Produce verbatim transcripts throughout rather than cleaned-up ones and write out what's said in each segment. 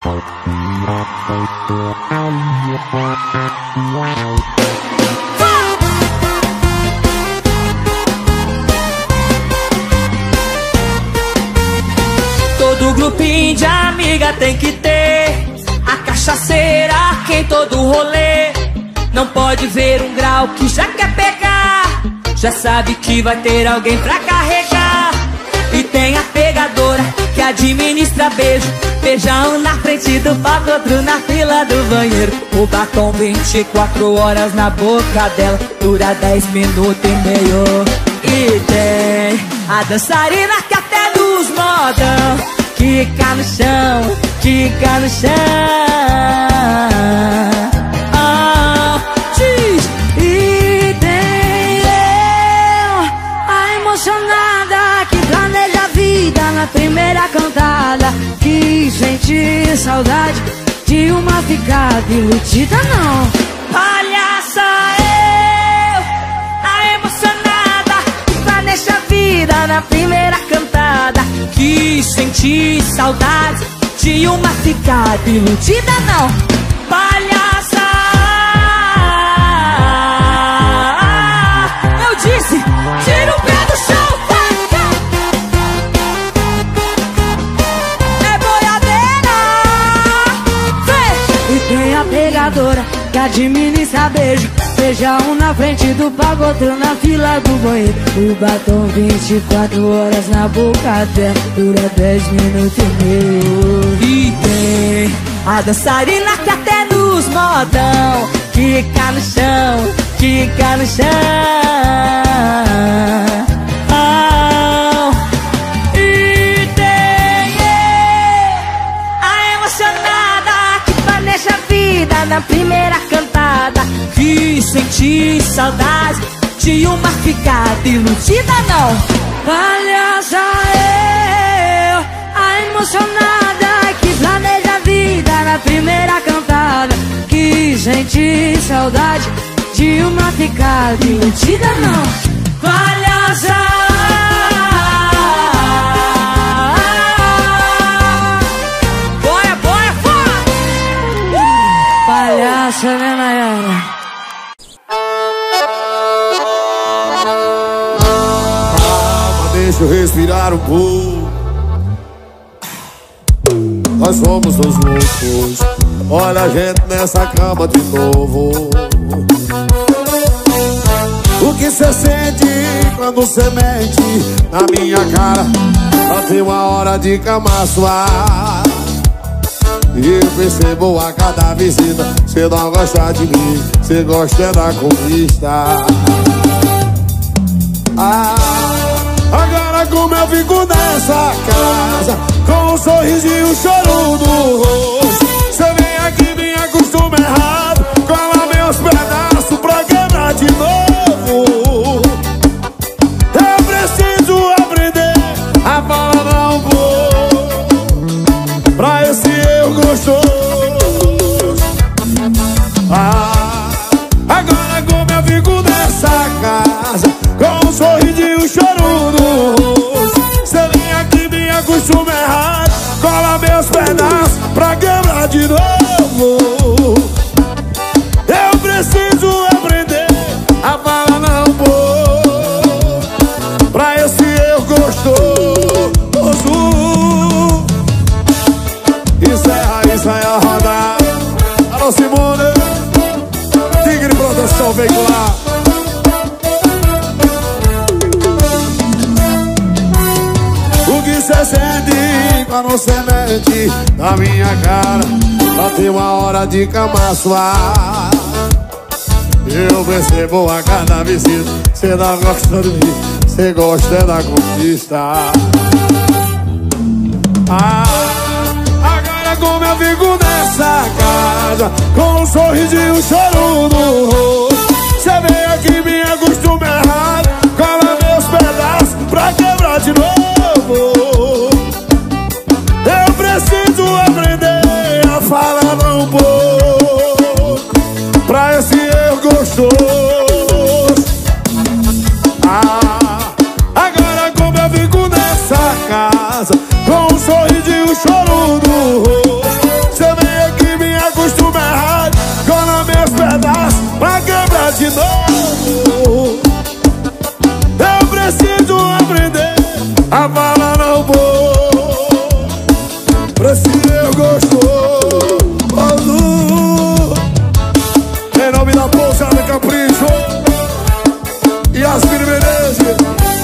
Todo grupinho de amiga tem que ter a cachaceira que em todo rolê. Não pode ver um grau que já quer pegar, já sabe que vai ter alguém pra carregar. E tem a pegadora que administra beijo, beijão na frente do palco, outro na fila do banheiro. O batom vinte e quatro horas na boca dela, dura dez minutos e meio. E tem a dançarina que até nos modão quica no chão, quica no chão. Ah, diz. E tem eu, a emocionada que planeja a vida na primeira cantada, que sente saudade de uma ficada iludida não. Palhaça eu, a emocionada que planeja a vida na primeira cantada, que senti saudade de uma ficada iludida não. Palhaça, eu disse, tira o pé do chão, vai. É boiadeira, vem. E tem a pegadora que administra beijo, beijão na frente do palco, outro na fila do banheiro. O batom vinte e quatro horas na boca dela, dura dez minutos e meio. E tem a dançarina que até nos modão quica no chão, quica no chão. Oh. E tem eu, a emocionada que planeja a vida na primeira cantada, que senti saudade de uma ficada iludida não. Palhaça eu, a emocionada que planeja a vida na primeira cantada, que senti saudade de uma ficada iludida não. Palhaça, boia, boia, fora. Palhaça, né, Nayara? Deixa eu respirar um pouco. Nós somos os loucos. Olha a gente nessa cama de novo. O que cê sente quando cê mente na minha cara? Só tem uma hora de cama suar. E eu percebo a cada visita, cê não gosta de mim, cê gosta da conquista. Ah, agora como eu fico nessa casa, com um sorriso e um choro no rosto. Cê vem aqui, me acostuma errado, cola meus pedaços pra quebrar de novo. Eu preciso aprender a falar não vou pra esse eu gostoso. Ah, agora como eu fico nessa casa, com um sorriso e um choro no rosto. Cê vem aqui, me acostuma errado, cola meus pedaços pra quebrar de novo. Eu preciso aprender a falar não vou pra esse eu gostoso. Encerra, encerra a roda. Alô, Simone, Tigre Produção Veicular. O que cê sente quando cê mente na minha cara? Só tem uma hora de cama suar. Eu percebo a cada visita, cê não gosta de mim, cê gosta da conquista. Ah, agora como eu fico nessa casa, com um sorriso e um choro no rosto. Cê vem aqui, me acostuma errado, cola meus pedaços pra quebrar de novo. Eu preciso aprender a falar não vou pra esse eu gostoso. Ah, agora como eu fico nessa casa, com um sorriso e um choro no rosto. meu gostoso. Em nome da pousada Capricho e as Menezes.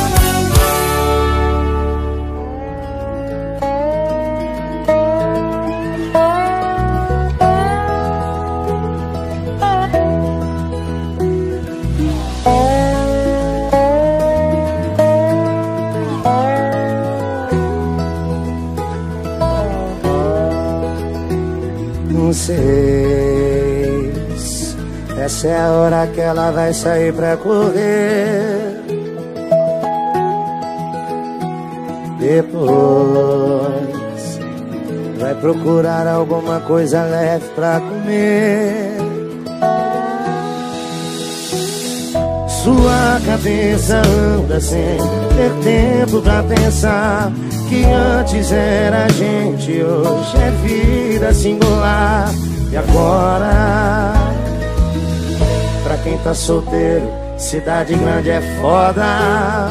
Não sei, essa é a hora que ela vai sair pra correr. Depois vai procurar alguma coisa leve pra comer. Sua cabeça anda sem ter tempo pra pensar que antes era a gente, hoje é vida singular. E agora, pra quem tá solteiro, cidade grande é foda.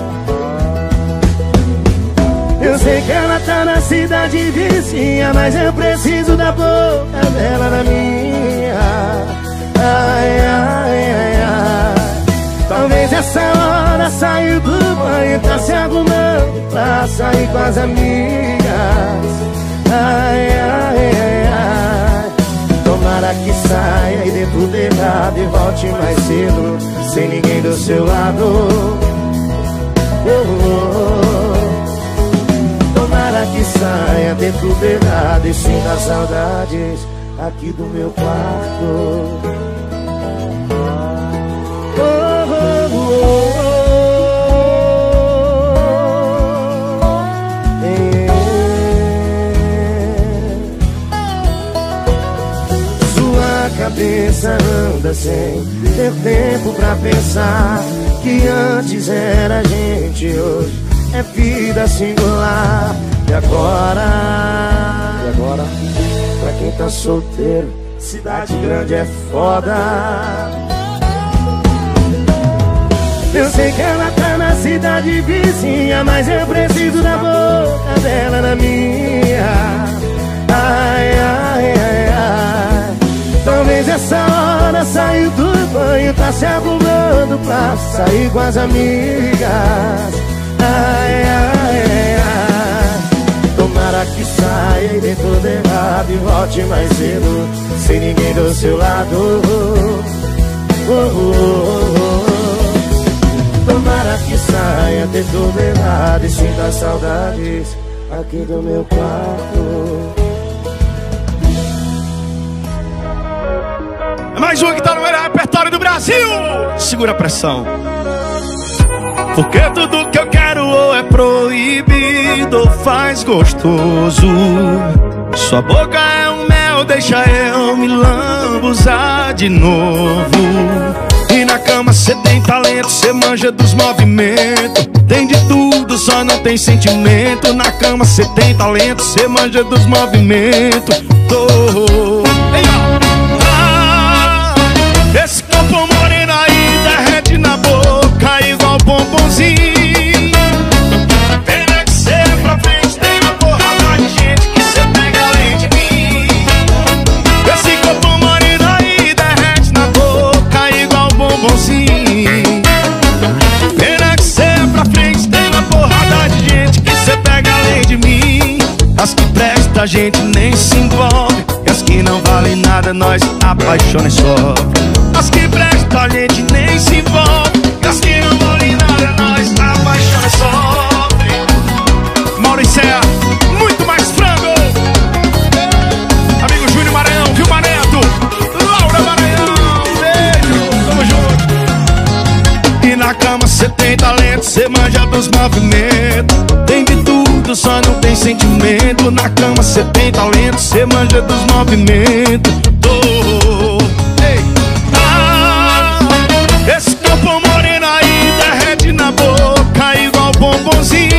Eu sei que ela tá na cidade vizinha, mas eu preciso da boca dela na minha. Ai, ai, ai, ai. Talvez essa hora saiu do banho, tá se arrumando pra sair com as amigas. Ai, ai, ai, ai. Tomara que saia e dê tudo errado e volte mais cedo, sem ninguém do seu lado. Oh, oh, oh. Tomara que saia, dê tudo errado e sinta saudades aqui do meu quarto. Cabeça anda sem ter tempo pra pensar que antes era a gente, hoje é vida singular. E agora, e agora, pra quem tá solteiro, cidade grande é foda. Eu sei que ela tá na cidade vizinha, mas eu preciso da boca dela na minha. Ai, ai, ai, ai. Talvez essa hora saiu do banho, tá se arrumando pra sair com as amigas. Ai, ai, ai, ai. Tomara que saia e dê tudo errado e volte mais cedo, sem ninguém do seu lado. Oh, oh, oh, oh. Tomara que saia, dê tudo errado e sinta saudades aqui do meu quarto. Mais uma que tá no melhor repertório do Brasil. Segura a pressão. Porque tudo que eu quero ou é proibido ou faz gostoso. Sua boca é um mel, deixa eu me lambuzar de novo. E na cama cê tem talento, cê manja dos movimentos. Tem de tudo, só não tem sentimento. Na cama cê tem talento, cê manja dos movimentos. Tô... Ei, ó. Esse corpo moreno aí derrete na boca igual bombonzinho. Pena que cê pra frente tem uma porrada de gente que cê pega além de mim. Esse corpo moreno aí derrete na boca igual bombonzinho. Pena que cê pra frente tem uma porrada de gente que cê pega além de mim. As que presta a gente nem se envolve, e as que não valem nada nós apaixona e sofre. As que presta a gente nem se envolve, e as que não valem nada nós apaixona e sofre. Maurício, muito mais frango. Amigo Júnior Maranhão, Vilma Neto, Laura Maranhão, beijo, tamo junto. E na cama cê tem talento, cê manja dos movimentos. Tem de tudo, só não tem sentimento. Na cama cê tem talento, cê manja dos movimentos. Oh, ei. Ah, esse corpo moreno aí derrete na boca igual bombonzinho.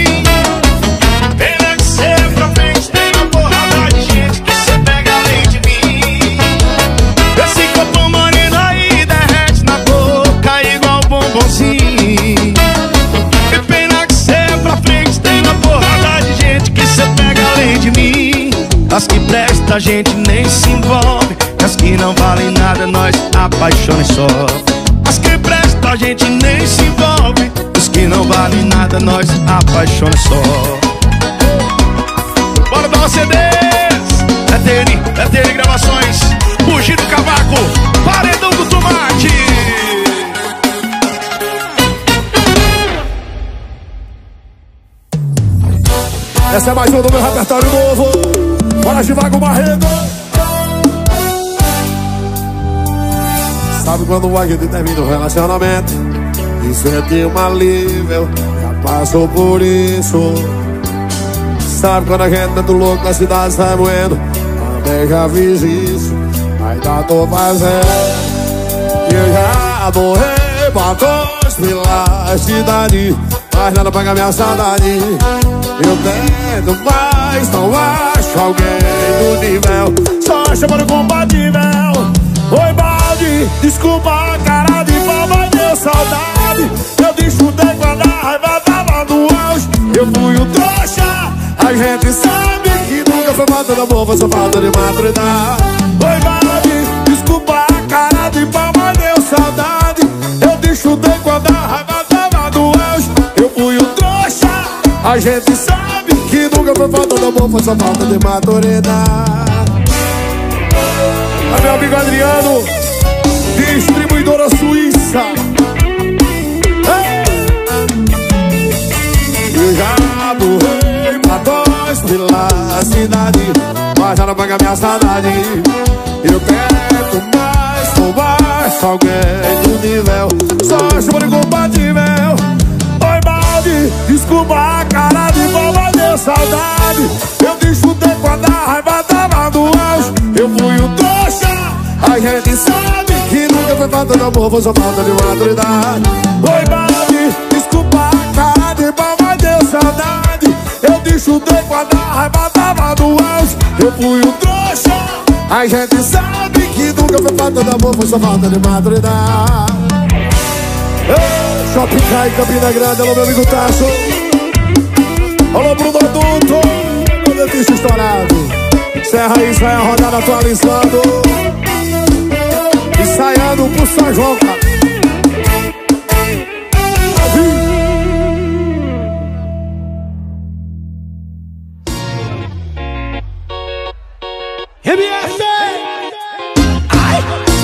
Pena que cê pra frente tem uma porrada de gente que cê pega além de mim. Esse corpo moreno aí derrete na boca igual bombonzinho. E pena que cê pra frente tem uma porrada de gente que cê pega além de mim. As que prestam a gente nem se envolve, e as que não valem nada nós apaixona e sofre. As que prestam a gente nem se envolve, os que não valem nada nós apaixona e sofre. Bora dar uma C Ds! É T N, é T N Gravações, Fugir do Cavaco, Paredão do Tomate. Essa é mais uma do meu repertório novo. Bora de Vago Barreto. Sabe quando a gente termina o relacionamento e sente um alívio, já passou por isso. Sabe quando a gente anda louco na cidade sai moendo, também já fiz isso, ainda tô fazendo. E eu já morri pra dois pela cidade, mas nada paga minha saudade. Eu tento, mas não acho alguém do nível, só chamando compatível. Oi, balde, desculpa a cara de pau, mas deu saudade. Eu disfrutei quando a raiva tava no auge. Eu fui um trouxa, a gente sabe que nunca foi falta de amor, foi só falta de maturidade. Oi, balde, desculpa a cara de pau, mas deu saudade. Eu disfrutei quando a raiva tava no auge. Eu fui um trouxa, a gente sabe que nunca foi falta de amor, foi só falta de maturidade. É meu amigo Adriano, distribuidora suíça. Ei! Eu já morri pra dois pela cidade, mas já não paga minha saudade. Eu tento mais, tô baixo alguém do nível, só chamo de compatível. Oi, balde, desculpa a cara de pau, mas deu saudade. Eu disfrutei quando a raiva tava no auge. Eu fui um trouxa, a gente sabe que nunca foi falta de amor, foi só falta de maturidade. Oi, balde, desculpa a cara de pau, mas deu saudade. Eu disfrutei quando a raiva tava no auge. Eu fui um trouxa, a gente sabe que nunca foi falta de amor, foi só falta de maturidade. Ei, Shopping Cai, Campina Grande, alô meu amigo Tasso. Alô Bruno Adulto, meu dentista estourado. Serra isso, vai a rodada atualizando, ensaiando pro São João, cara. M F! Ai!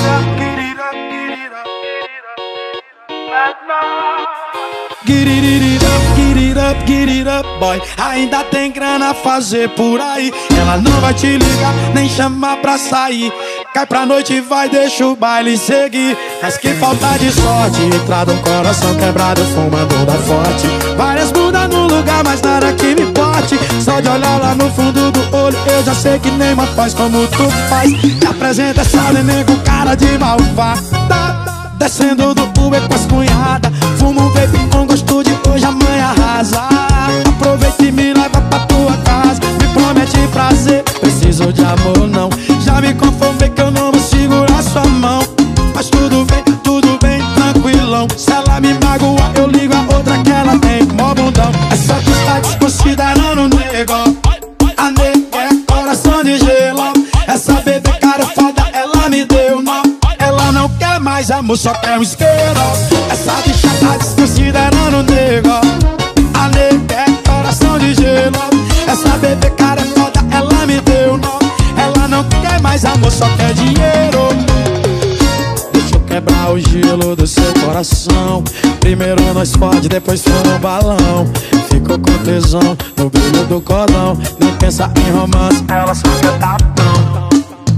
Get it up, get it up, get it up, boy. Ainda tem grana a fazer por aí. Ela não vai te ligar, nem chamar pra sair. Cai pra noite e vai, deixa o baile seguir. Mas que falta de sorte, entrada um coração quebrado, fumando da forte. Várias bundas no lugar, mas nada que me importe. Só de olhar lá no fundo do olho, eu já sei que nem uma faz como tu faz. Me apresenta essa neném com cara de malvada, descendo do Uber com as cunhadas. Fumo um vape com gosto de hoje, amanhã arrasa. Aproveita e me leva pra tua casa. Me promete prazer, preciso de amor não. Já me conformei que eu não vou segurar sua mão. Mas tudo bem, tudo bem, tranquilão. Se ela me magoar, eu ligo a outra que ela tem mó bundão. Essa que está desconsiderando um nego. A nega é coração de gelo. Essa bebê cara foda, ela me deu nó. Ela não quer mais amor, só quer um isqueiro. Essa bicha tá desconsiderando o nego. A nega é coração de gelo. Essa bebê cara foda, ela me deu nó. Ela não quer mais amor, só quer dinheiro. Deixa eu quebrar o gelo do seu coração. Primeiro nós fode, depois fuma um balão. Ficou com tesão no brilho do cordão. Nem pensa em romance, ela só quer tapão.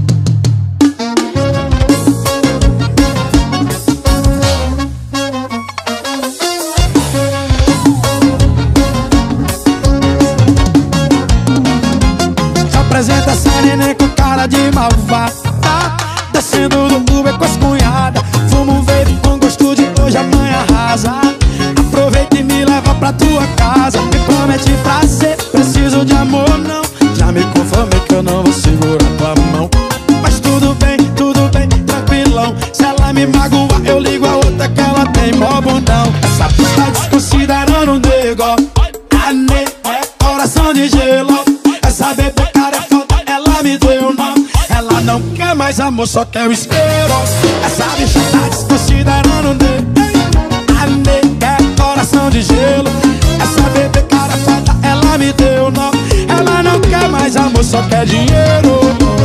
Apresenta essa neném com cara de malvada, descendo do Uber com as cunhadas. Fumo um vape com gosto de hoje, amanhã arrasa. Aproveita e me leva pra tua casa. Me promete prazer, preciso de amor não. Já me conformei que eu não vou segurar tua mão. Mas tudo bem, tudo bem, tranquilão. Se ela me magoar, eu ligo a outra que ela tem mó bundão. Essa pista tá desconsiderando um nego. A nega é coração de gelo. Essa bebê cara é foda, ela amor só quer o isqueiro. Essa bicha tá desconsiderando dele. A nega é coração de gelo. Essa bebê cara foda, ela me deu nó. Ela não quer mais amor, só quer dinheiro.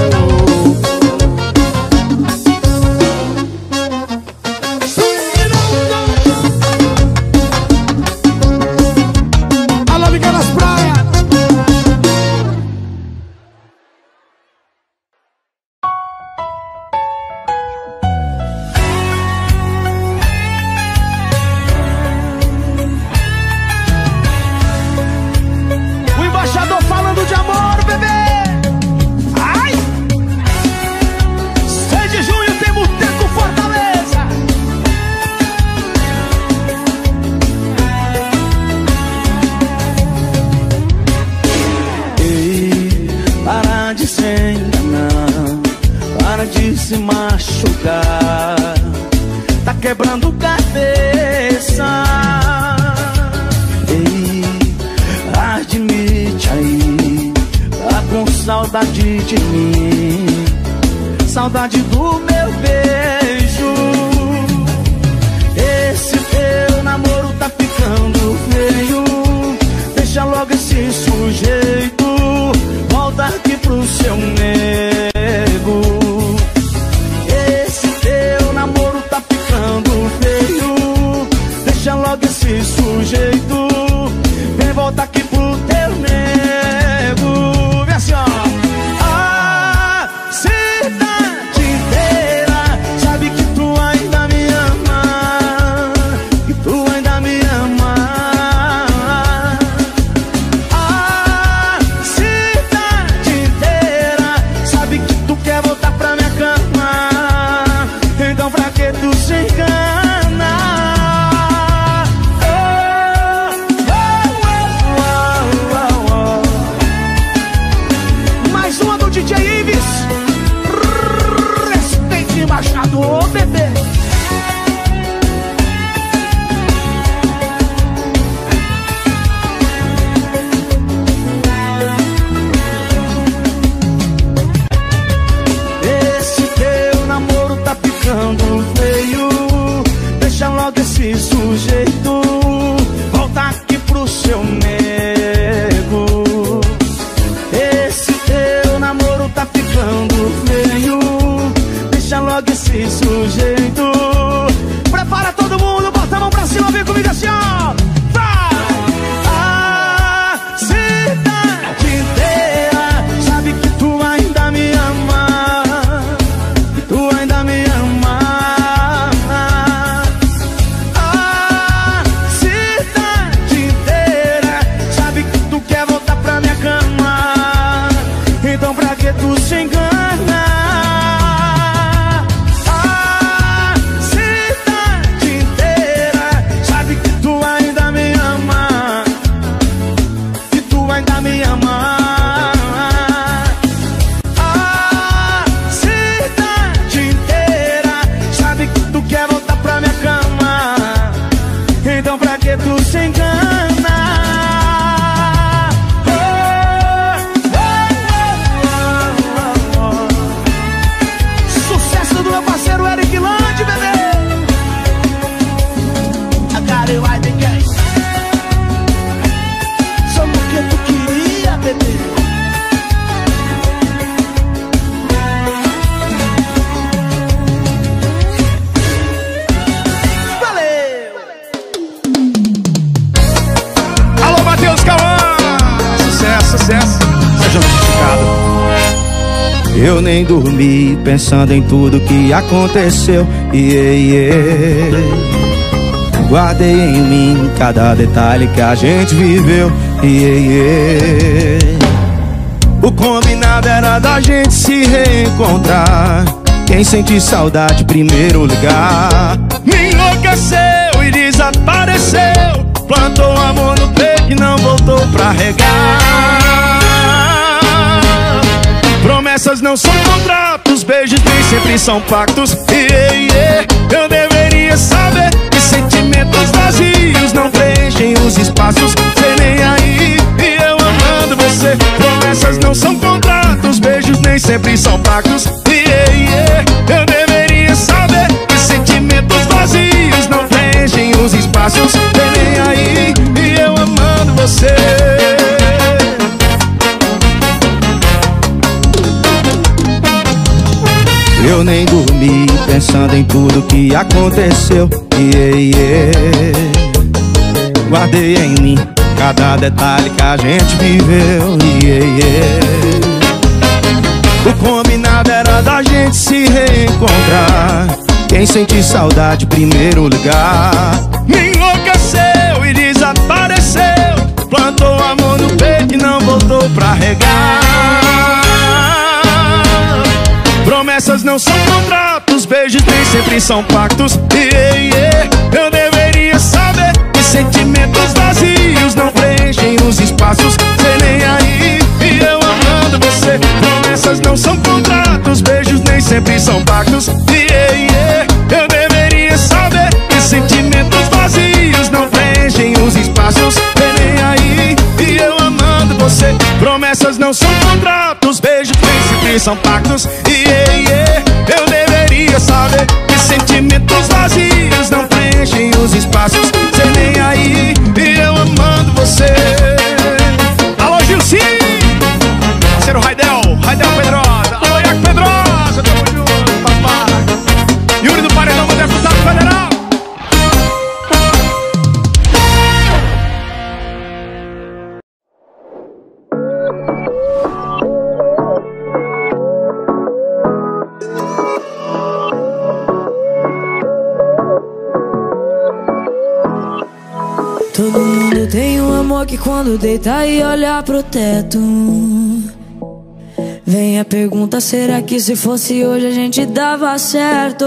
Alô, Miguel das Praias. O embaixador falando de amor, bebê. Ai! seis de junho tem Boteco Fortaleza. Ei, para de se enganar, para de se machucar. Tá quebrando cabeça. Ei, admite aí, tá com saudade de mim, saudade do meu beijo. Esse teu namoro tá ficando feio. Deixa logo esse sujeito, volta aqui pro seu nego. Esse teu namoro tá ficando feio. Deixa logo esse sujeito, vem volta aqui pro teu nego. Vem assim, ó. A cidade inteira sabe que tu ainda me ama, que tu ainda me ama. A cidade inteira sabe que tu quer voltar pra minha cama. Então pra que tu se engana? Mais uma do D J Ives. Respeite o embaixador, bebê. Esse teu namoro tá ficando feio. Deixa logo esse sujeito, volta aqui pro seu nego. Esse teu namoro tá ficando feio. Deixa logo esse sujeito. Prepara todo mundo, bota a mão pra cima, vem comigo assim, ó. Vai! A cidade inteira sabe que tu ainda me ama, que tu ainda me ama. A cidade inteira sabe que tu quer voltar pra minha cama. Então pra que tu se engana? A cidade inteira sabe que tu ainda me ama, que tu ainda me ama. A cidade inteira sabe que tu quer voltar pra minha cama. Então pra que tu se engana? Oh, oh, oh, oh. Sucesso do meu parceiro Eric Land, bebê. I got it right again. Só porque tu queria, bebê. Valeu! Alô, Matheus Cauã! Sucesso, sucesso. Seja notificado. Eu nem dormi pensando em tudo que aconteceu. Yeah, yeah. Guardei em mim cada detalhe que a gente viveu. Yeah, yeah. O combinado era da gente se reencontrar. Quem sente saudade primeiro ligar. Me enlouqueceu e desapareceu. Plantou amor no peito e não voltou pra regar. Promessas não são contratos, beijos nem sempre são pactos. Yeah, yeah. Eu deveria saber que sentimentos vazios não preenchem os espaços. Cê nem aí, e eu amando você. Promessas não são contratos, beijos nem sempre são pactos. Yeah, yeah. Eu nem dormi pensando em tudo que aconteceu. Yeah, yeah. Guardei em mim cada detalhe que a gente viveu. Yeah, yeah. O combinado era da gente se reencontrar. Quem sente saudade, primeiro lugar. Me enlouqueceu e desapareceu. Plantou amor no peito e não voltou pra regar. Promessas não são contratos, beijos nem sempre são pactos. Yeah, yeah. Eu deveria saber que sentimentos vazios não preenchem os espaços. Cê nem aí, e eu amando você. Promessas não são contratos, beijos nem sempre são pactos. Yeah, yeah. Eu deveria saber que sentimentos vazios não preenchem os espaços. Cê nem aí, e eu amando você. Promessas não são contratos, beijos nem sempre são pactos. Yeah, yeah. Eu deveria saber que sentimentos vazios não preenchem os espaços. Cê nem aí, e eu amando você. Alô, Gilci! Parceiro Raidel, Raidel Pedrosa. Alô, Iaco Pedrosa, tamo junto, papai. Yuri do Paredão, meu deputado federal. Todo mundo tem um amor que quando deita e olha pro teto, vem a pergunta, será que se fosse hoje a gente dava certo?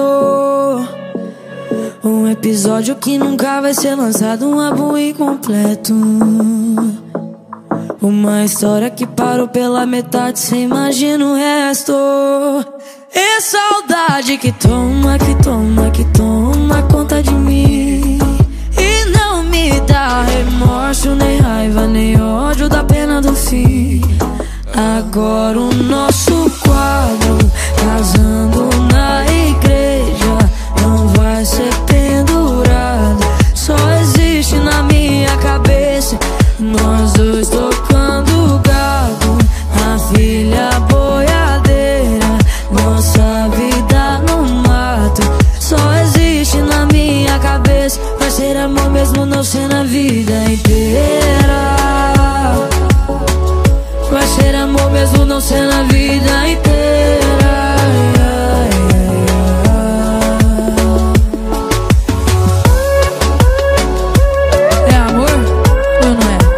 Um episódio que nunca vai ser lançado, um álbum incompleto. Uma história que parou pela metade, cê imagina o resto. E saudade que toma, que toma, que toma conta de mim. E não me dá remorso, nem raiva, nem ódio da pena do fim. Agora o nosso quadro, casando na igreja, não vai ser pendurado. Só existe na minha cabeça nós dois tocando gado, a filha boiadeira, nossa vida no mato. Só existe na minha cabeça, vai ser amor mesmo não ser na vida inteira. Vai ser amor mesmo não ser na vida inteira. É amor ou não é?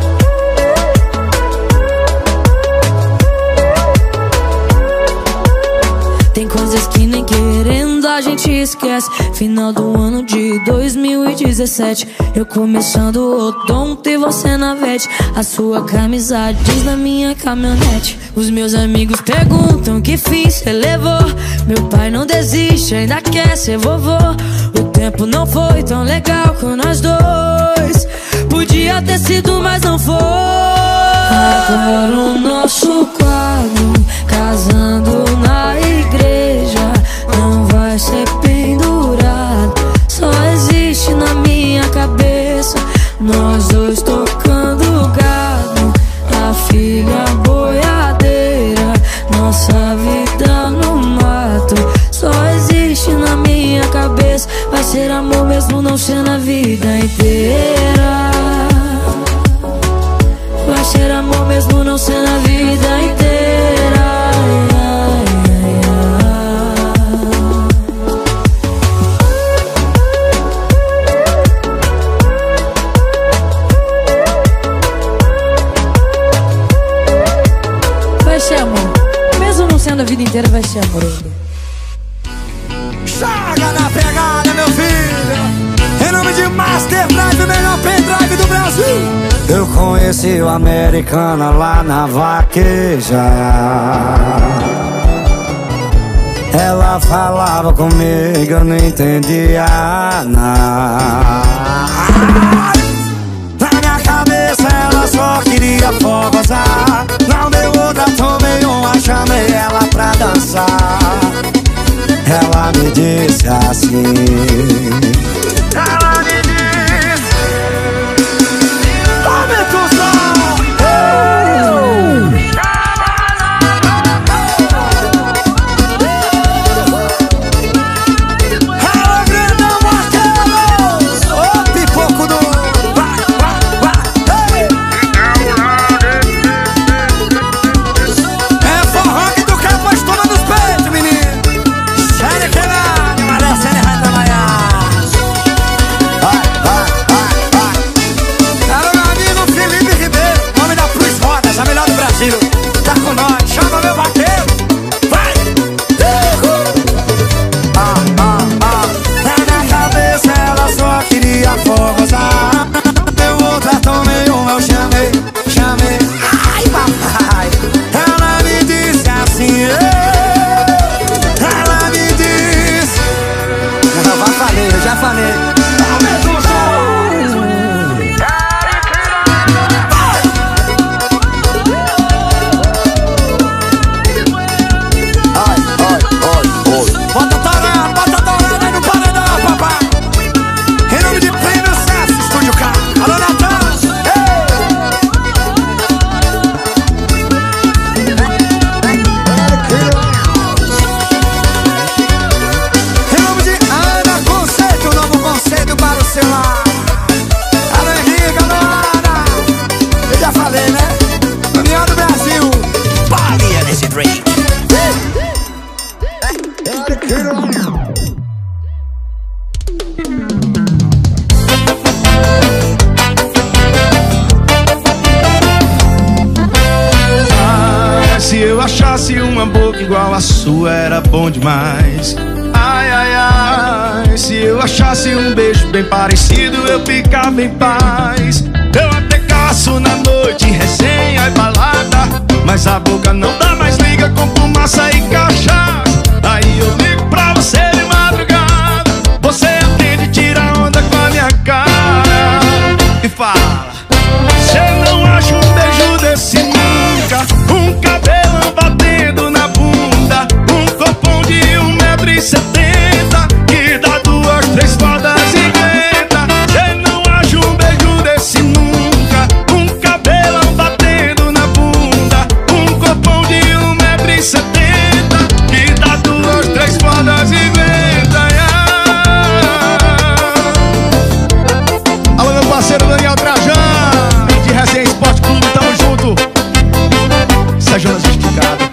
Tem coisas que nem querendo a gente esquece. Final do ano de dois mil e dezessete, eu começando o odonto e você na vete. A sua camisa diz na minha caminhonete. Os meus amigos perguntam que fim cê levou. Meu pai não desiste, ainda quer ser vovô. O tempo não foi tão legal com nós dois. Podia ter sido, mas não foi. Agora o nosso quadro, casando na igreja, não vai ser pendurado. Só existe na minha cabeça nós dois tocando gado, a filha boiadeira, nossa vida no mato. Só existe na minha cabeça, vai ser amor mesmo não ser na vida inteira. Vai ser amor mesmo não ser na vida inteira. Vai ser amor, mesmo não sendo a vida inteira, vai ser amor ainda. Chaga na pegada, meu filho. Em nome de Master Drive, o melhor pendrive do Brasil. Eu conheci o Americana lá na vaqueja. Ela falava comigo, eu não entendia nada. Na minha cabeça ela só queria forrosar. Não deu outra, tomei uma, chamei ela pra dançar. Ela me disse assim, ela me disse, aumenta o som. Ah, se eu achasse uma boca igual a sua era bom demais. Ai, ai, ai, se eu achasse um beijo bem parecido eu ficava em paz. Eu até caço na noite, resenha e balada, mas a boca não dá mais liga com fumaça e cachaça. Aí eu ligo pra você de madrugada, você atende e tira onda com a minha cara e fala: cê não acha um beijo desse nunca, um cabelão batendo na bunda, um corpão de um metro e setenta, que dá duas, três fodas e aguenta. Cê não acha um beijo desse nunca, um cabelão batendo na bunda, um corpão de um metro e setenta, que dá duas, três fodas e aguenta. Alô, meu parceiro Daniel Trajano, de Resenha Esporte Clube, tamo junto. Sérgio Justificado.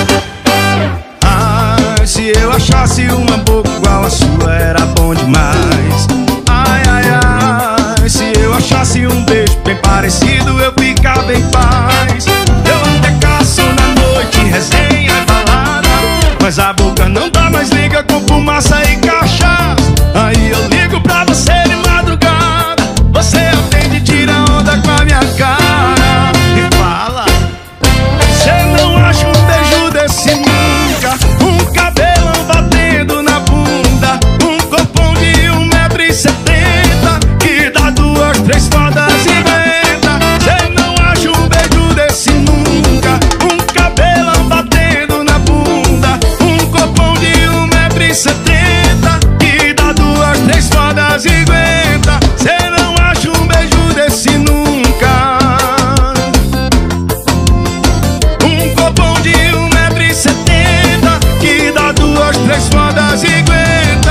Ah, se eu achasse uma boca igual a sua era bom demais. Ai, ai, ai, se eu achasse um beijo bem parecido eu ficava em paz. Eu até caço na noite, resenha e balada, mas a boca não dá mais liga com fumaça e cachaça. Aí eu ligo pra você de madrugada, você atende e tira onda com a minha cara e fala: cê não acha um beijo desse nunca, um cabelão batendo na bunda, um corpão de um metro e setenta, que dá duas, três fodas e aguenta. Cê não acha um beijo desse nunca, um cabelão batendo na bunda, um corpão de um metro e setenta, que dá duas, três fodas e aguenta. Cê não acha um beijo desse nunca, um copão de um metro e setenta, que dá duas, três fodas e aguenta.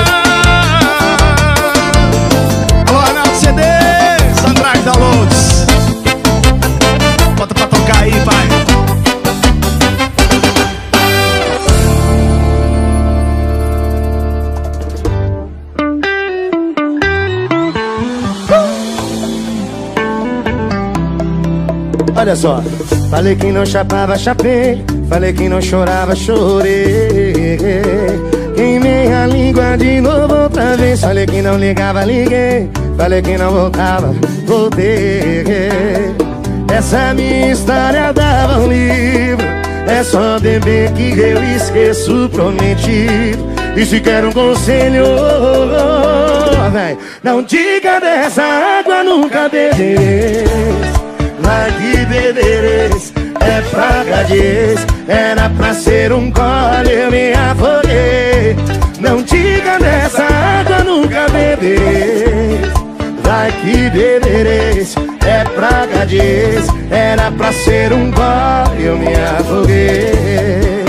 Alô, Arnaldo C D, Sunrise Downloads, bota pra tocar aí, pai. Olha só, falei que não chapava, chapei. Falei que não chorava, chorei. Queimei a língua de novo outra vez. Falei que não ligava, liguei. Falei que não voltava, voltei. Essa minha história dava um livro. É só beber que eu esqueço o prometido. E se quer um conselho, véi, não diga dessa água, nunca beberei. Vai que bebereis, é praga de ex. Era pra ser um gole, eu me afoguei. Não diga dessa água, nunca bebereis. Vai que bebereis, é praga de ex. Era pra ser um gole, eu me afoguei.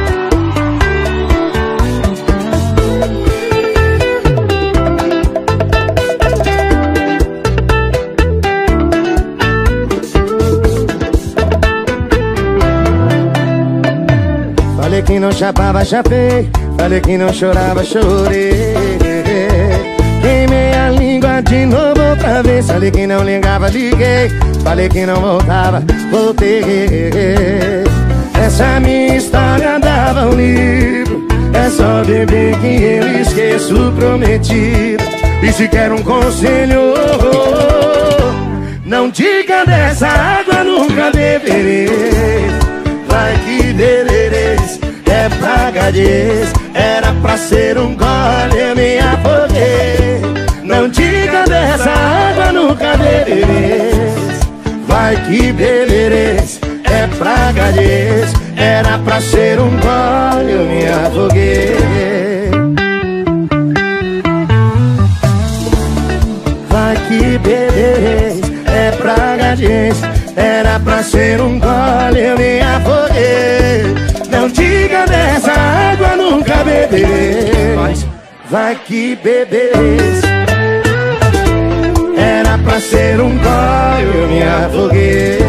Falei que não chapava, chapei. Falei que não chorava, chorei. Queimei a língua de novo outra vez. Falei que não ligava, liguei. Falei que não voltava, voltei. Essa minha história dava um livro. É só beber que eu esqueço o prometido. E se quer um conselho, não diga dessa água, nunca beberei. Vai que bebereis, é praga de ex. Era pra ser um gole, eu me afoguei. Não diga dessa água, nunca bebereis. Vai que bebereis, é praga de ex. Era pra ser um gole, eu me afoguei. Vai que bebereis, é praga de ex. Era pra ser um gole, eu me afoguei. Não diga dessa água, nunca bebereis. Vai que bebereis, era pra ser um gole, eu me afoguei.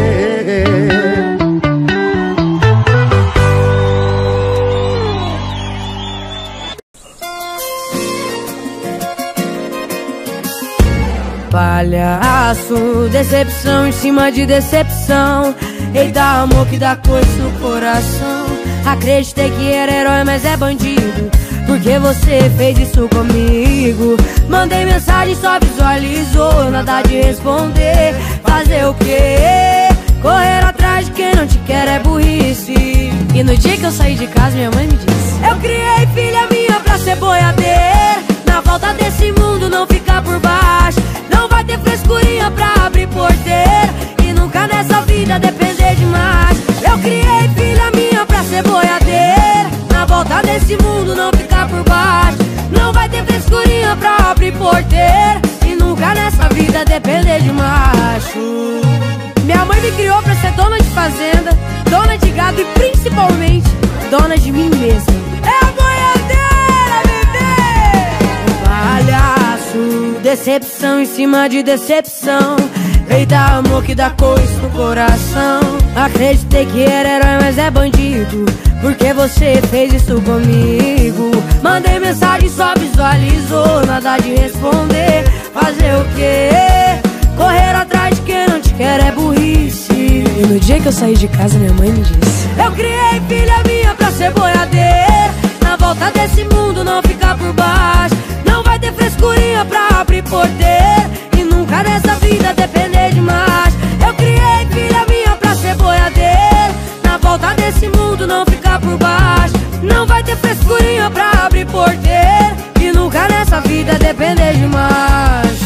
palhaço, decepção em cima de decepção. Eita, amor que dá coisa no coração. Acreditei que era herói, mas é bandido, porque você fez isso comigo. Mandei mensagem, só visualizou, nada de responder. Fazer o quê? Correr atrás de quem não te quer é burrice. E no dia que eu saí de casa, minha mãe me disse: eu criei filha minha pra ser boiadeira, na volta desse mundo não ficar por baixo. Não vai ter frescurinha pra abrir porteira, e nunca nessa vida depender demais. Eu criei filha minha pra ser boiadeira, na volta desse mundo não ficar por baixo. Não vai ter frescurinha pra abrir porteira, e nunca nessa vida depender de macho. Minha mãe me criou pra ser dona de fazenda, dona de gado e principalmente dona de mim mesma. É a boiadeira, bebê! Palhaço, decepção em cima de decepção. Eita, amor que dá coisa no coração. Acreditei que era herói, mas é bandido, porque você fez isso comigo. Mandei mensagem, só visualizou, nada de responder. Fazer o quê? Correr atrás de quem não te quer é burrice. E no dia que eu saí de casa, minha mãe me disse: eu criei filha minha pra ser boiadeira, na volta desse mundo não ficar por baixo. Não vai ter frescurinha pra abrir porteira, e nunca nessa vida depender de mais. Eu criei filha minha pra ser boiadeira, na volta desse mundo não ficar por baixo. Não vai ter frescurinha pra abrir porteira, e nunca nessa vida depender de macho.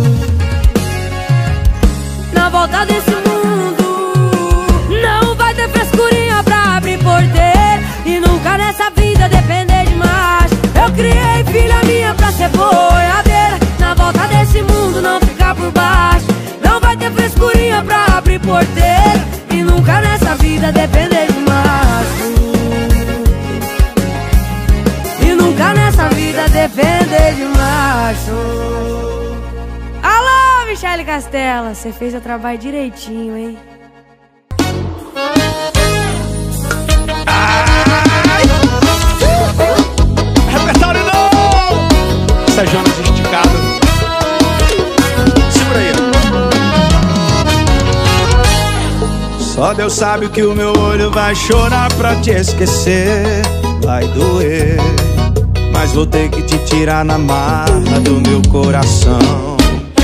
Na volta desse mundo não vai ter frescurinha pra abrir porteira, e nunca nessa vida depender de macho. Eu criei filha minha pra ser boiadeira, na volta desse mundo não ficar por baixo. Não vai ter frescurinha pra abrir porteira, e nunca nessa vida depender de macho. E nunca nessa vida depender de macho. Alô, Michele Castela, você fez o trabalho direitinho, hein? Repertório não! Sérgio esticado. Segura aí. Só Deus sabe o que o meu olho vai chorar pra te esquecer. Vai doer, mas vou ter que te tirar na marra do meu coração.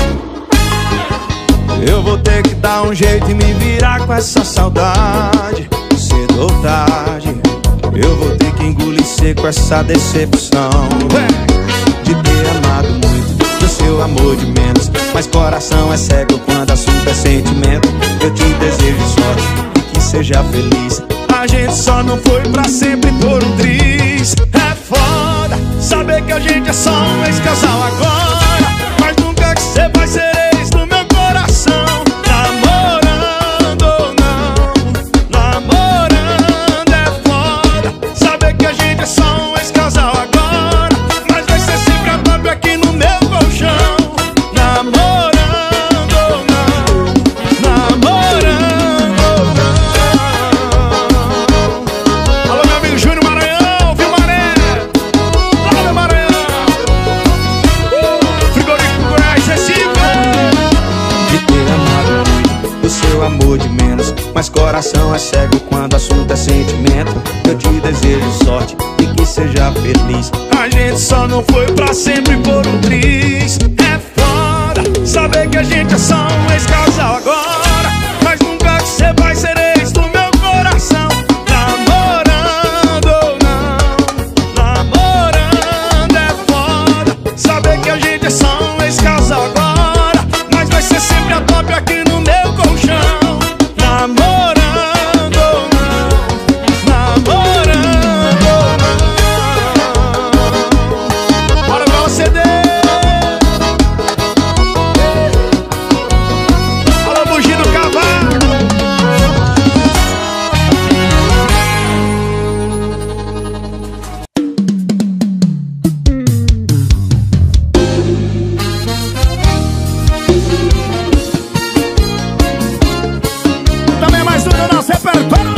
Eu vou ter que dar um jeito e me virar com essa saudade. Cedo ou tarde, eu vou ter que engolir seco essa decepção de ter amado muito, do seu amor de menos. Mas coração é cego quando assunto é sentimento. Eu te desejo sorte e que seja feliz. A gente só não foi pra sempre por um triz. É foda saber que a gente é só um ex-casal agora, mas nunca que cê vai ser ex do meu coração. Namorando ou não, namorando é foda saber que a gente é só um ex-casal agora, mas vai ser sempre a top aqui no meu colchão. Namorando ou não, namorando ou não. Alô, meu amigo Júnior Maranhão, viu, Maré? Alô, meu Maranhão. Frigorífico Goiás, Recife. De ter amado muito, do seu amor de menos, mas coração é cego quando assunto é sentimento. Eu te desejo sorte e que seja feliz. A gente só não foi pra sempre por um triz. É foda saber que a gente é só um ex-casal agora, mas nunca que cê vai ser ex do meu coração. Namorando ou não, namorando é foda saber que a gente é só um ex-casal agora, mas vai ser sempre a top aqui no meu colchão. Namorando ou não, namorando ou não. Bora ver o C D. Alô, Bugido Cavalo. Também mais um do nosso repertório.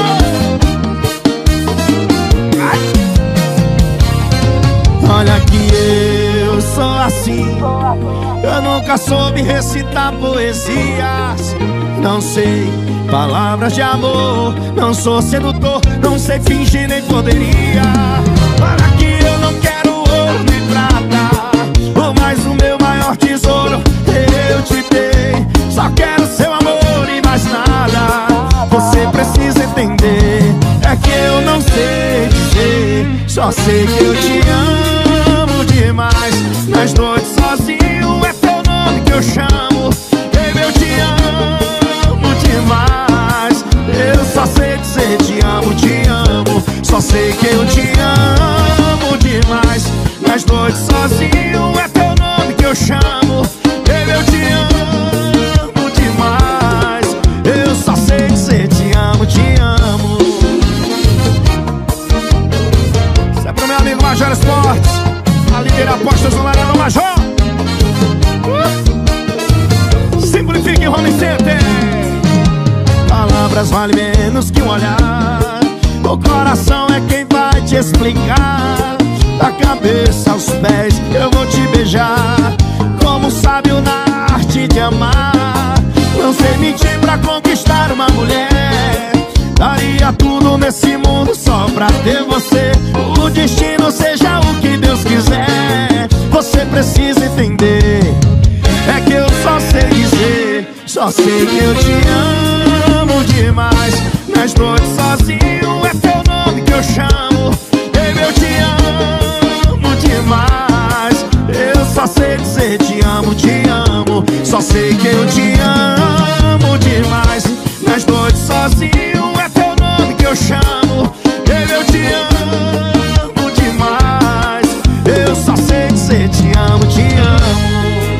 Olha que eu sou assim, Eu nunca soube recitar poesias. Não sei palavras de amor. Não sou sedutor, não sei fingir nem poderia. Para que eu não quero ouro e prata, ou mais o meu maior tesouro eu te dei. Só quero seu amor e mais nada. Você precisa entender, é que eu não sei dizer. Só sei que eu te amo demais. Nas noites sozinho é teu nome que eu chamo. Baby, eu te amo demais. Eu só sei dizer te amo, te amo. Só sei que eu te amo demais. Nas noites sozinho é teu nome que eu chamo. Baby, eu te amo demais. Eu só sei dizer te amo, te amo. Isso é pro meu amigo Major Esportes, a Lideira Apostas online no Major. uh! Simplifique Home Center. Palavras valem menos que um olhar. O coração é quem vai te explicar. Da cabeça aos pés eu vou te beijar, como um sábio na arte de amar. Não sei mentir pra conquistar uma mulher. Daria tudo nesse mundo só pra ter você. O destino seja o que Deus quiser. Você precisa entender, é que eu só sei dizer. Só sei que eu te amo demais. Nas noites sozinho é teu nome que eu chamo. Baby, eu te amo demais. Eu só sei dizer te amo, te amo. Só sei que eu te amo demais. Nas noites sozinho é teu nome que eu chamo. Baby, eu te amo demais. Eu só sei dizer te amo, te amo.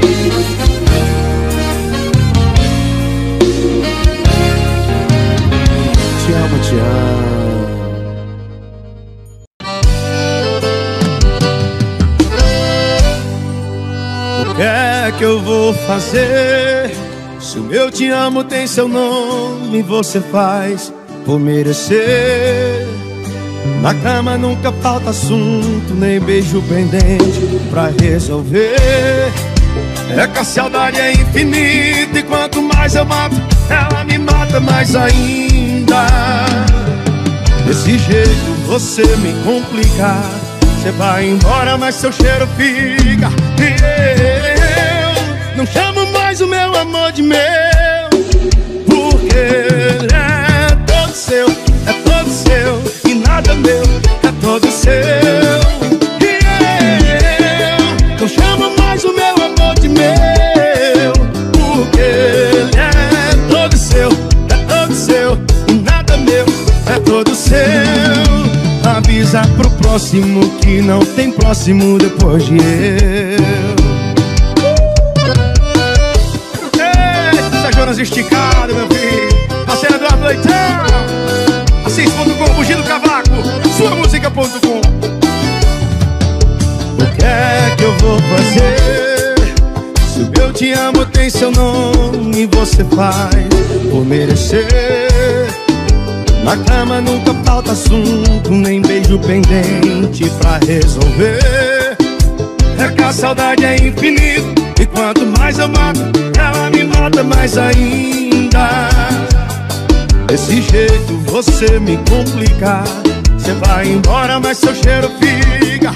Te amo, te amo. O que é que eu vou fazer? Se o meu te amo tem seu nome, você faz por merecer. Na cama nunca falta assunto, nem beijo pendente pra resolver. É que a saudade é infinita e quanto mais eu mato, ela me mata mais ainda. Desse jeito você me complica. Você vai embora, mas seu cheiro fica. E eu não chamo mais o meu amor de meu, porque ele é todo seu, é todo seu. E nada meu, é todo seu. E eu não chamo mais o meu amor de meu, porque ele é todo seu, é todo seu. E nada meu, é todo seu. Avisa pro próximo que não tem próximo depois de eu. Eita, Jonas esticado, meu filho. Parceiro Eduardo Leitão. Assis ponto com, Bugindo Cavaco, sua música ponto com. O que é que eu vou fazer? Se o eu te amo tem seu nome, você faz por merecer. Na cama nunca falta assunto, nem beijo pendente pra resolver. É que a saudade é infinita e quanto mais eu mato, ela me mata mais ainda. Desse jeito você me complica. Você vai embora, mas seu cheiro fica.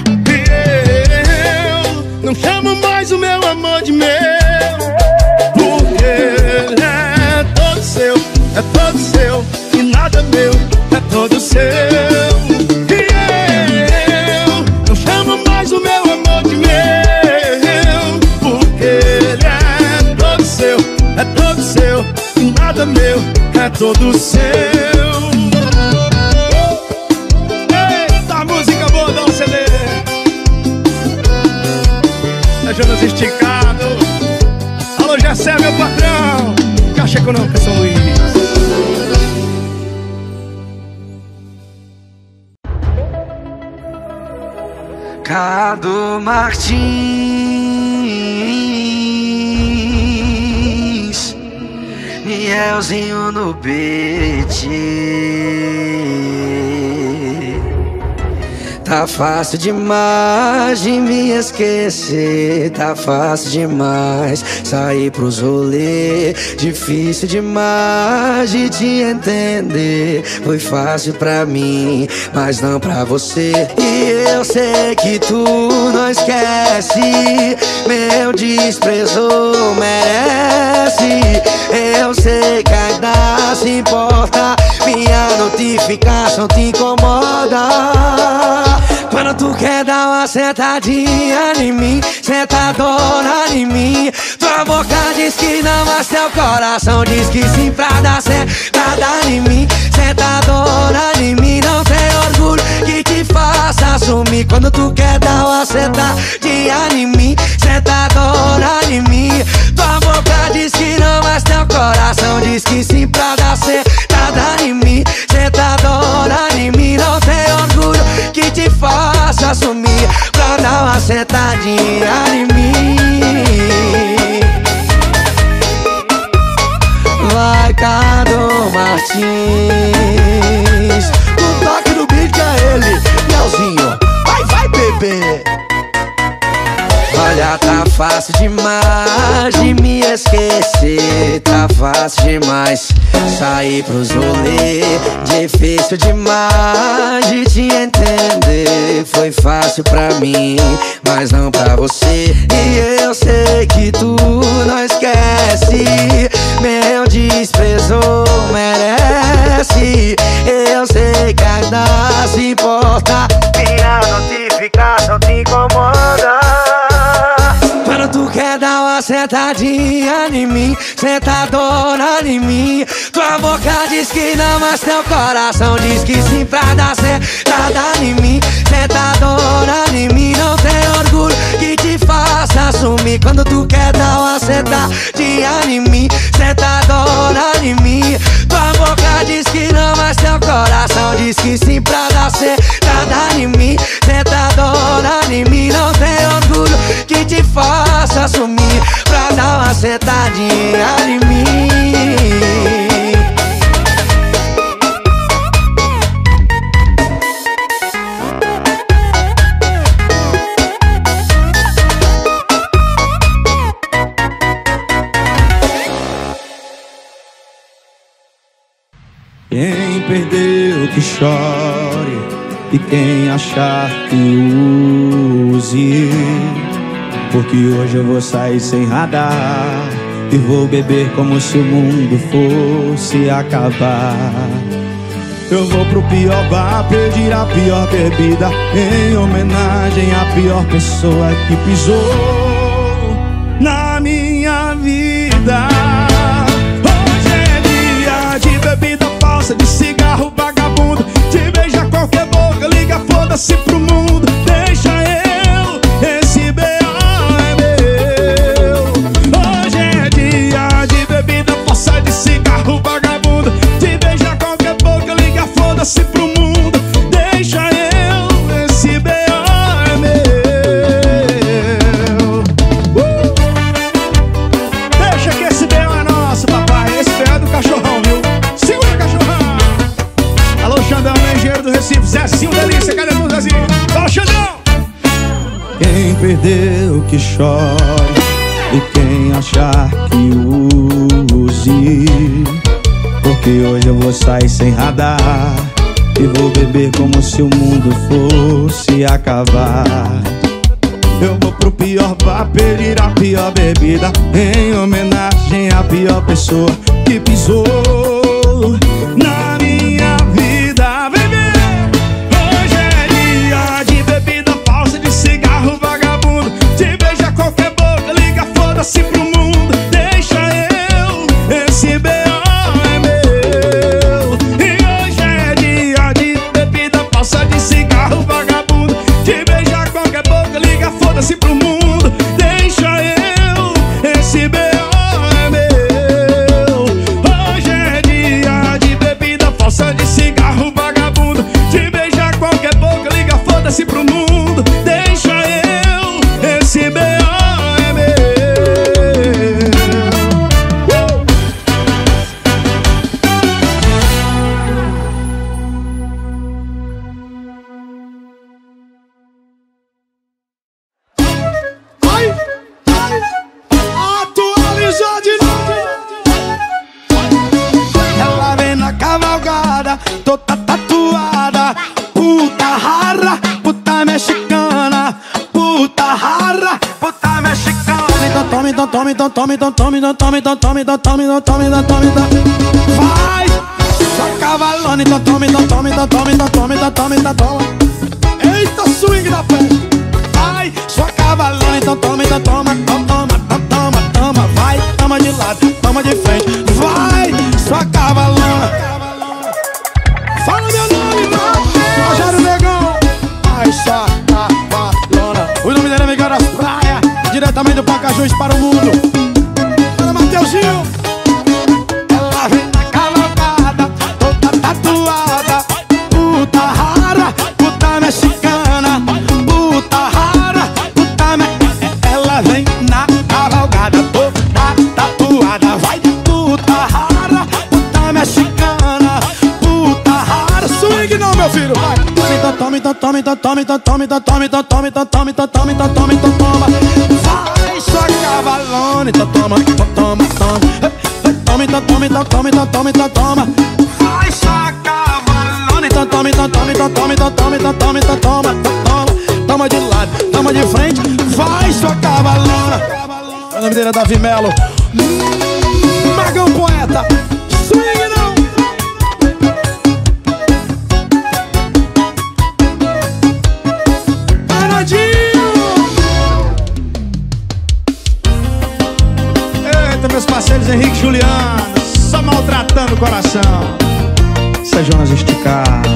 E eu não chamo mais o meu amor de meu, porque ele é todo seu, é todo seu. E nada meu, é todo seu. E eu não chamo mais o meu amor de meu, porque ele é todo seu, é todo seu. E nada meu, é todo seu. Eita, música boa, dá um C D. É Jonas esticado. Alô, Gessé, meu patrão. Caixa Econômica São Luís. Cado Martins, Mielzinho no beat. Tá fácil demais de me esquecer, tá fácil demais sair pros rolês, difícil demais de te entender. Foi fácil pra mim, mas não pra você. E eu sei que tu não esquece, meu desprezo merece. Eu sei que ainda se importa, minha notificação te incomoda. Quando tu quer dar uma sentadinha em mim, sentadona em mim, tua boca diz que não, mas teu coração diz que sim pra dar sentada em mim, sentadona em mim. Não tem orgulho que te faça sumir. Quando tu quer dar uma sentadinha em mim, sentadona em mim, tua boca diz que não, mas teu coração diz que sim pra dar sentada em mim, sentadona em mim. Não tem orgulho que te faça sumir pra dar uma sentadinha em mim. Vai, Cado Martins, o toque do beat que é ele, Leozinho. Vai, vai, bebê. Olha, tá fácil demais de me esquecer, tá fácil demais sair pros rolês, difícil demais de te entender. Foi fácil pra mim, mas não pra você. E eu sei que tu não esquece, meu desprezo merece. Eu sei que ainda se importa, minha notificação te incomoda. Quando tu quer dar uma sentadinha em mim, sentadona em mim, tua boca diz que não, mas teu coração diz que sim pra dar sentada em mim, sentadona em mim. Não tem orgulho que te faça sumir. Quando tu quer dar uma sentadinha em mim, sentadona em mim, tua boca diz que não, mas teu coração diz que sim pra dar sentada em mim, sentadona em mim. Não tem orgulho que te faça sumir pra dar uma sentadinha em mim. Quem perdeu que chore, e quem achar que use, porque hoje eu vou sair sem radar e vou beber como se o mundo fosse acabar. Eu vou pro pior bar pedir a pior bebida, em homenagem à pior pessoa que pisou na minha vida. Hoje é dia de bebida falsa, de cigarro vagabundo, de beijar qualquer boca, liga foda-se pro mundo. Deixa eu, esse B O é meu. Hoje é dia de bebida falsa, de cigarro vagabundo, de beijar qualquer boca, liga foda-se pro mundo. Deixa eu, esse B O é meu. uh! Deixa que esse B O é nosso, papai. Esse B O é do cachorrão, viu? Segura, cachorrão. Alô, Xandão, engenheiro do Recife. Zezinho, delícia, cadê tu, Zezinho? Fala, Xandão! Quem perdeu que chore, e quem achar que use, porque hoje eu vou sair sem radar e vou beber como se o mundo fosse acabar. Eu vou pro pior bar pedir a pior bebida, em homenagem à pior pessoa que pisou na minha vida, baby. Hoje é dia de bebida falsa, de cigarro vagabundo, de beijar qualquer boca, liga foda-se pro mundo. Deixa eu, esse B O é meu. E hoje é dia de bebida falsa, de cigarro vagabundo, de beijar qualquer boca, liga foda-se pro mundo. Deixa eu, esse B O é meu. Hoje é dia então toma, então toma, então toma, então toma, então toma, então toma, então toma, então toma, então vai, sua cavalona, então toma, então toma, então toma, então toma, então toma, então toma. Eita, swing da festa. Vai, sua cavalona, então toma, então toma, então toma, então toma, toma, vai, toma de lado, toma de frente, vai, sua cavalona. Fala meu nome, mano, Rogério Negão. Vai, sua cavalona. O nome dele é Miguel das Praias, diretamente do Pacajus para o mundo. Para Mateuzinho. Ela vem na cavalgada, toda tatuada, puta rara, puta mexicana, puta rara, puta me... Ela vem na cavalgada, toda tatuada, vai, puta rara, puta mexicana, puta rara. Swing não, meu filho, vai. Toma, então toma, então toma, então toma, então toma, então toma, então toma, então toma, então toma, então toma. Vai, sua cavalona, então toma, então toma, toma. Toma, então toma, então toma, então toma, então toma. Vai, sua cavalona, então toma, então toma, então toma, então toma, então toma, então toma, então toma. Toma de lado, toma de frente. Vai, sua cavalona. O nome dele é Davi Melo. Magão Poeta. Swing não. Eita, meus parceiros Henrique e Juliano, só maltratando o coração. Isso é Jonas esticado.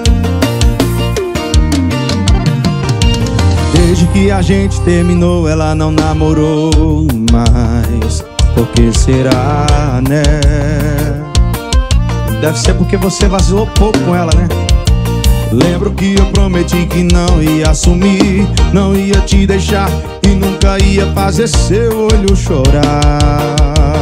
Desde que a gente terminou, ela não namorou mais. Por que será, né? Deve ser porque você vazou pouco com ela, né? Lembro que eu prometi que não ia assumir, não ia te deixar e nunca ia fazer seu olho chorar.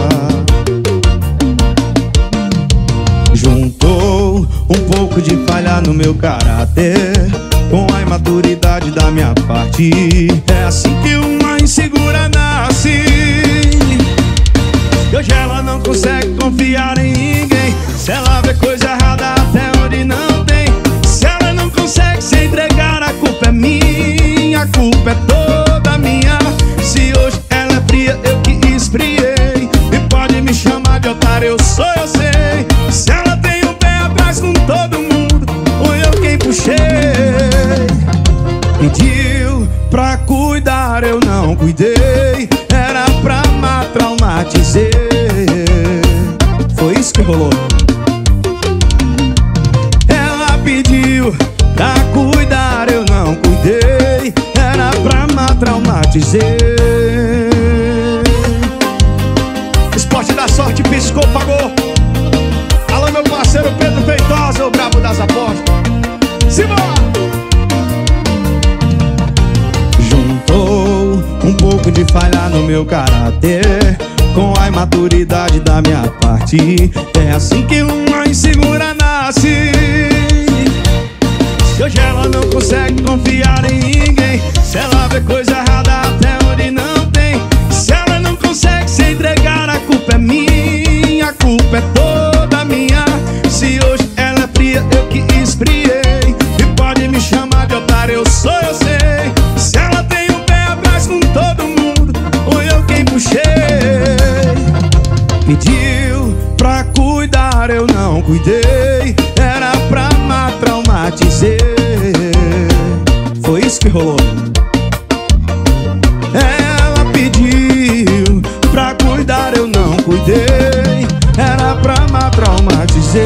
Juntou um pouco de falha no meu caráter com a imaturidade da minha parte. É assim que uma insegura nasce. E hoje ela não consegue confiar em ninguém. Se ela vê coisa errada até onde não tem, se ela não consegue se entregar, a culpa é minha, a culpa é toda minha. Se hoje ela é fria, eu que esfriei. E pode me chamar de otário, eu sou, eu sei. Se ela tem o pé atrás com todo mundo, ou eu quem puxei. Pediu pra cuidar, eu não cuidei. Era pra me traumatizar. Foi isso que rolou. Ela pediu pra cuidar, eu não cuidei. Era pra me traumatizar. Esporte da sorte piscou, pagou. Alô, meu parceiro Pedro Feitosa, o brabo das apostas. Simbora! Juntou um pouco de falha no meu caráter com a imaturidade da minha parte. É assim que uma insegura nasce. Se hoje ela não consegue confiar em ninguém, se ela vê coisa errada até onde não tem, se ela não consegue se entregar, a culpa é minha, a culpa é toda minha. Se hoje ela é fria, eu que esfriei. E pode me chamar de otário, eu sou, eu sei. Se ela tem o pé atrás com todo mundo, ou eu quem puxei. Pediu pra cuidar, eu não cuidei. Era pra me traumatizar. Foi isso que rolou. Ela pediu pra cuidar, eu não cuidei. Era pra me traumatizar.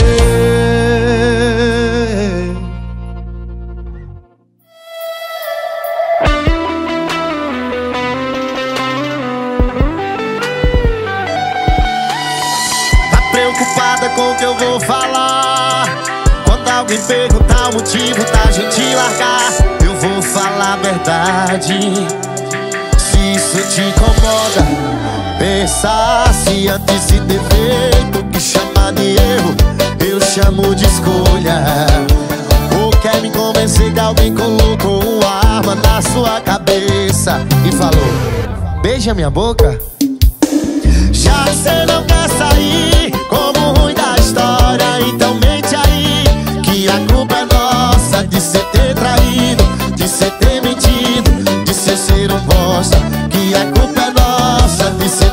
Preocupada com o que eu vou falar. Quando alguém perguntar o motivo da gente largar, eu vou falar a verdade. Se isso te incomoda, pensasse antes de ter feito. O que chama de erro, eu chamo de escolha. Ou quer me convencer que alguém colocou uma arma na sua cabeça e falou: beija minha boca. Já que cê não quer sair como ruim da história, então mente aí que a culpa é nossa de cê ter traído, de cê ter mentido, de cê ser um bosta. Que a culpa é nossa de cê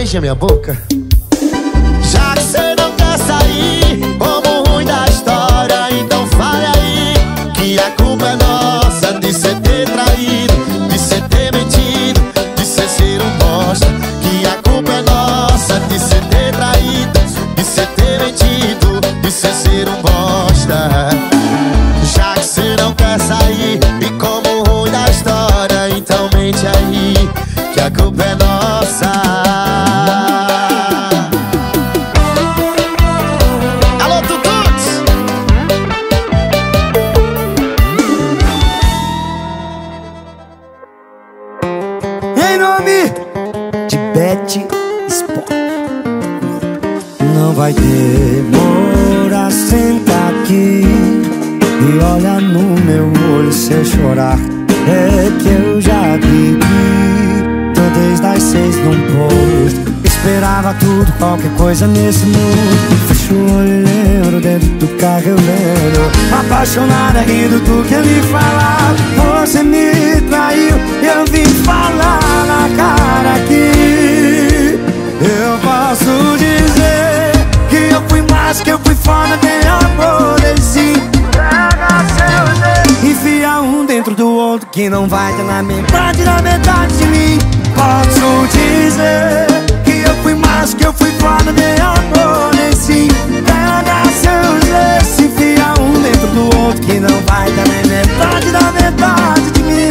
beija minha boca. Já que cê não quer sair como ruim da história, então fale aí que a culpa é nossa de cê ter traído, de cê ter mentido, de cê ser um bosta. Que a culpa é nossa de cê ter traído, de cê ter mentido, de cê ser um bosta. Já que cê não quer sair e como ruim da história, então mente aí que a culpa é nossa. Alô, Tututs! Em nome de Bet Sport. Não vai demorar, senta aqui e olha no meu olho se eu chorar. É que eu já bebi, tô desde as seis num posto. Esperava tudo, qualquer coisa nesse mundo. Fecho o olho, lembro dentro do carro eu lembro. Apaixonada, rindo do que ele falava. Você me traiu, eu vim falar na cara aqui. Eu posso dizer que eu fui mais, que eu fui foda, tem amor em si. Pega seus dedos, enfia um dentro do outro que não vai ter na metade da metade de mim. Posso dizer que eu fui mais, que eu fui foda, tem amor em si. Pega seus dedos, enfia um dentro do outro que não vai ter na metade da metade de mim.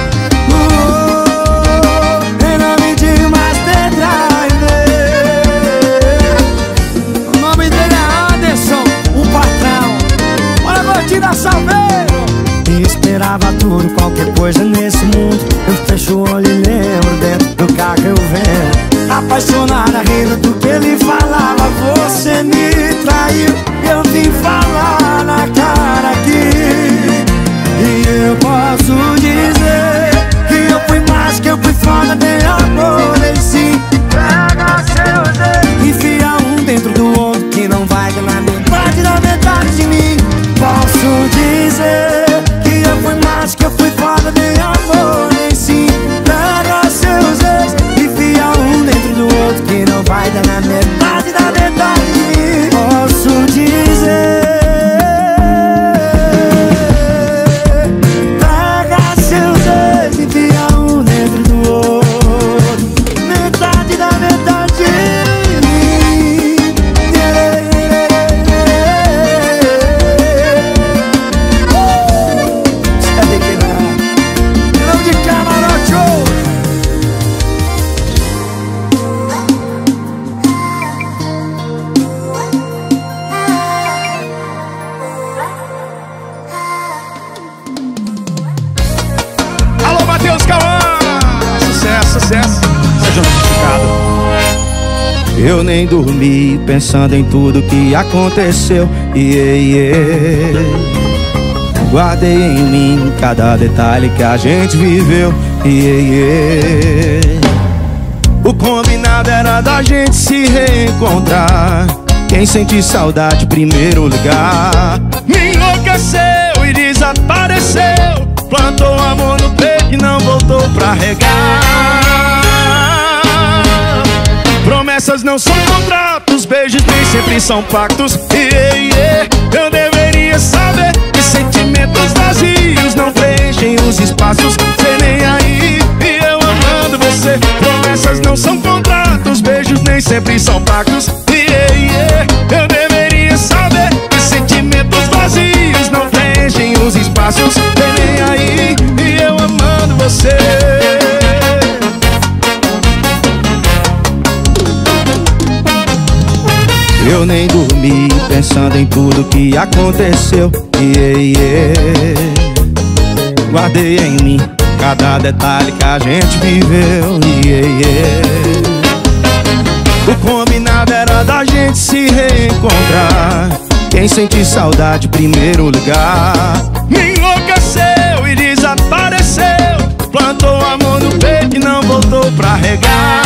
E esperava tudo, qualquer coisa nesse mundo. Eu fecho o olho e lembro dentro do carro eu venho. Apaixonada, rindo do que ele falava. Você me traiu, eu vim falar na cara aqui. E eu posso dizer que eu fui mais, que eu fui foda, tem amor em si. Pega seus dedos, enfia um dentro do outro que não vai ter na metade da metade de mim. Posso dizer que eu fui mais, que eu fui foda, tem amor em si. Pega seus ex, enfia um dentro do outro que não vai dar na metade da metade de mim. Posso dizer, pega seus ex, enfia um dentro do outro, metade da metade de mim. Alô, Matheus Cauã! Sucesso, sucesso. Seja notificado. Eu nem dormi pensando em tudo que aconteceu. Yeah, yeah. Guardei em mim cada detalhe que a gente viveu. Yeah, yeah. O combinado era da gente se reencontrar. Quem sente saudade, primeiro lugar. Me enlouqueceu e desapareceu. Plantou amor no peito e não voltou pra regar. Promessas não são contratos, beijos nem sempre são pactos. Yeah, yeah. Eu deveria saber que sentimentos vazios não preenchem os espaços. Cê nem aí, e eu amando você. Promessas não são contratos, beijos nem sempre são pactos. Yeah, yeah. Eu deveria saber que sentimentos vazios não preenchem os espaços. Cê nem aí, e eu amando você. Eu nem dormi pensando em tudo que aconteceu. Yeah, yeah. Guardei em mim cada detalhe que a gente viveu. Yeah, yeah. O combinado era da gente se reencontrar. Quem sente saudade, primeiro lugar. Me enlouqueceu e desapareceu. Plantou amor no peito e não voltou pra regar.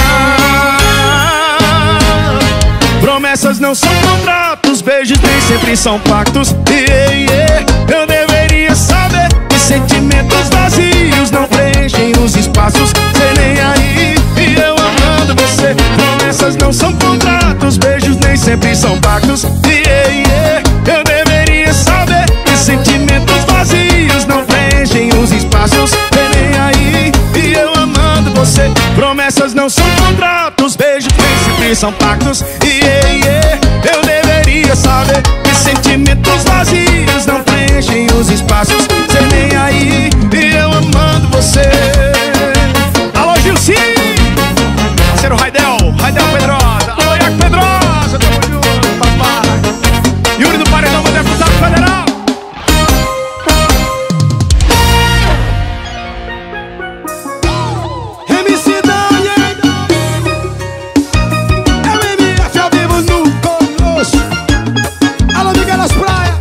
Promessas não são contratos, beijos nem sempre são pactos. Yeah, yeah. Eu deveria saber que sentimentos vazios não preenchem os espaços. Cê nem aí, e eu amando você. Promessas corações são pactos. Yeah, yeah. Eu deveria saber que sentimentos vazios não preenchem os espaços. Cê nem aí e eu amando você. Alô, Gilci! Parceiro Raidel, Raidel Pedrosa. Alô, Iaco Pedrosa, tamo junto, papai. Yuri do Paredão, meu deputado federal. M C Daniel, é o M F ao vivo no Colosso. Alô, Miguel das Praias.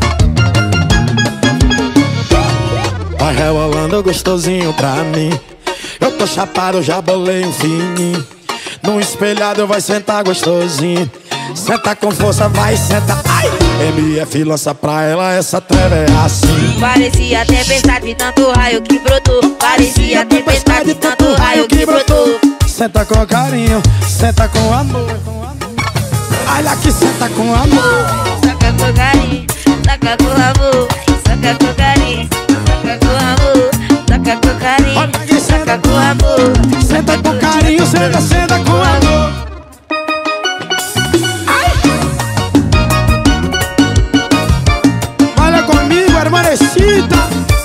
Vai rebolando gostosinho pra mim. Eu tô chapado, já bolei um fininho. No espelhado vai sentar gostosinho. Senta com força, vai, senta. Ai! M F lança pra ela, essa treva é assim. Parecia tempestade de tanto raio que brotou. Parecia tempestade de tanto raio que brotou. Senta com carinho, senta com amor. Olha que senta com amor. Saca com carinho, saca com amor. Saca com carinho, saca com amor. Saca com carinho, saca com amor. Senta com carinho, senta, senta com amor. Olha comigo, hermanecita.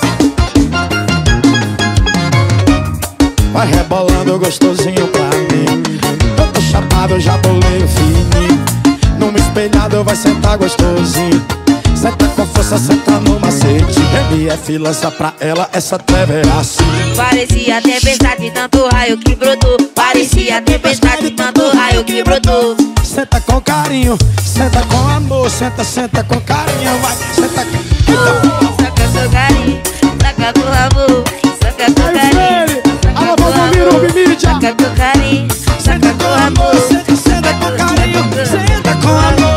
Vai rebolando gostosinho pra mim. Eu tô chapado, já bolei o fininho. Numa espelhado vai sentar gostosinho. Senta com força, senta no macete. M F lança pra ela, essa treva é assim. Parecia tempestade de tanto raio que brotou. Parecia tempestade de tanto raio que brotou. Senta com carinho, senta com amor. Senta, senta com carinho, vai, senta com... Saca com carinho, saca com amor. Saca com carinho, Alô, Valdomiro, mídia. saca com carinho, saca com amor. Senta, senta com carinho, senta com amor.